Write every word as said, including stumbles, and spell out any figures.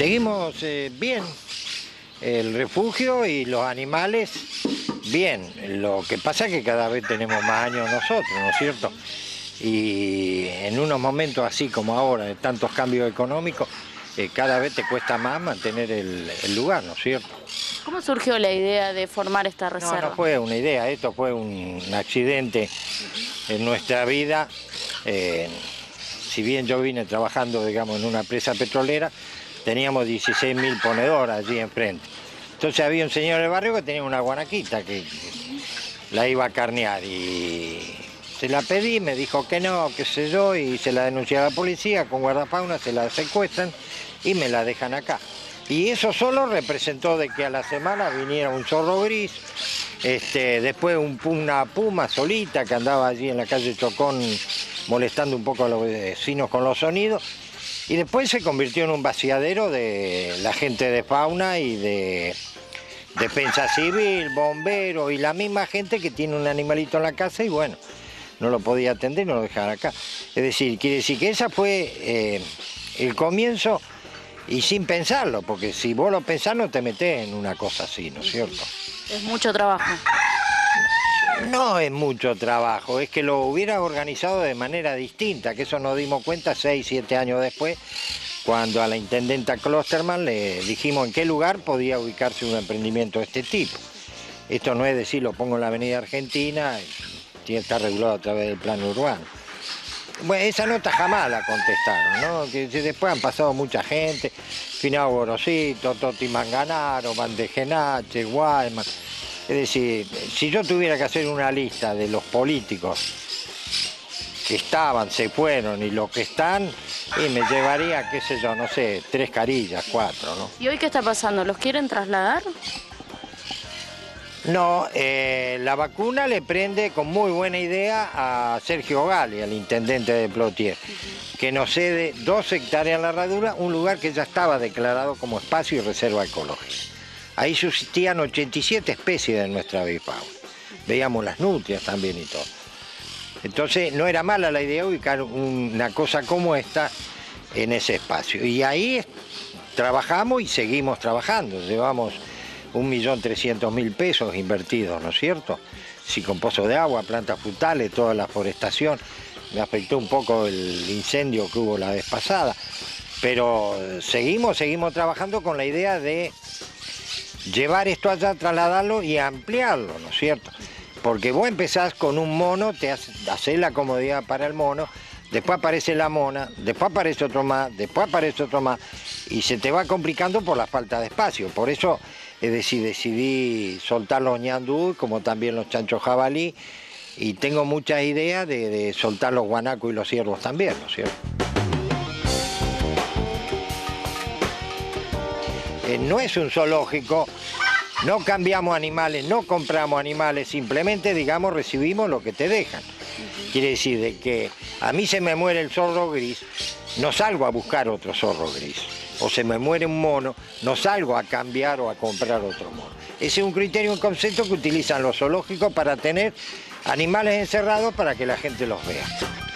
Seguimos eh, bien, el refugio y los animales bien. Lo que pasa es que cada vez tenemos más años nosotros, ¿no es cierto? Y en unos momentos así como ahora, de tantos cambios económicos, eh, cada vez te cuesta más mantener el, el lugar, ¿no es cierto? ¿Cómo surgió la idea de formar esta reserva? No, no fue una idea, esto fue un accidente en nuestra vida. Eh, si bien yo vine trabajando, digamos, en una presa petrolera, teníamos dieciséis mil ponedoras allí enfrente. Entonces había un señor del barrio que tenía una guanaquita que la iba a carnear y se la pedí, me dijo que no, qué sé yo, y se la denuncié a la policía, con guardafauna se la secuestran y me la dejan acá. Y eso solo representó de que a la semana viniera un zorro gris, este, después un, una puma solita que andaba allí en la calle Chocón molestando un poco a los vecinos con los sonidos, y después se convirtió en un vaciadero de la gente de fauna y de defensa civil, bomberos y la misma gente que tiene un animalito en la casa y bueno, no lo podía atender y no lo dejaban acá. Es decir, quiere decir que esa fue eh, el comienzo y sin pensarlo, porque si vos lo pensás no te metés en una cosa así, ¿no es cierto? Es mucho trabajo. No es mucho trabajo, es que lo hubiera organizado de manera distinta, que eso nos dimos cuenta seis, siete años después, cuando a la intendenta Klosterman le dijimos en qué lugar podía ubicarse un emprendimiento de este tipo. Esto no es decir, lo pongo en la avenida Argentina, tiene que estar regulado a través del plano urbano. Bueno, esa nota jamás la contestaron, ¿no? Que después han pasado mucha gente, Finado Gorosito, Toti Manganaro, Bandejenache, Guayman. Es decir, si yo tuviera que hacer una lista de los políticos que estaban, se fueron y los que están, y me llevaría, qué sé yo, no sé, tres carillas, cuatro, ¿no? ¿Y hoy qué está pasando? ¿Los quieren trasladar? No, eh, la vacuna le prende con muy buena idea a Sergio Gali, al intendente de Plotier, que nos cede dos hectáreas en la herradura, un lugar que ya estaba declarado como espacio y reserva ecológica. Ahí subsistían ochenta y siete especies de nuestra avifauna. Veíamos las nutrias también y todo. Entonces no era mala la idea de ubicar una cosa como esta en ese espacio. Y ahí trabajamos y seguimos trabajando. Llevamos un millón trescientos mil pesos invertidos, ¿no es cierto? Sí, con pozos de agua, plantas frutales, toda la forestación. Me afectó un poco el incendio que hubo la vez pasada. Pero seguimos, seguimos trabajando con la idea de llevar esto allá, trasladarlo y ampliarlo, ¿no es cierto? Porque vos empezás con un mono, te haces la comodidad para el mono, después aparece la mona, después aparece otro más, después aparece otro más, y se te va complicando por la falta de espacio. Por eso, es decir, decidí soltar los ñandú, como también los chanchos jabalí, y tengo muchas ideas de, de soltar los guanacos y los ciervos también, ¿no es cierto? Eh, no es un zoológico, no cambiamos animales, no compramos animales, simplemente, digamos, recibimos lo que te dejan. Quiere decir de que a mí se me muere el zorro gris, no salgo a buscar otro zorro gris. O se me muere un mono, no salgo a cambiar o a comprar otro mono. Ese es un criterio, un concepto que utilizan los zoológicos para tener animales encerrados para que la gente los vea.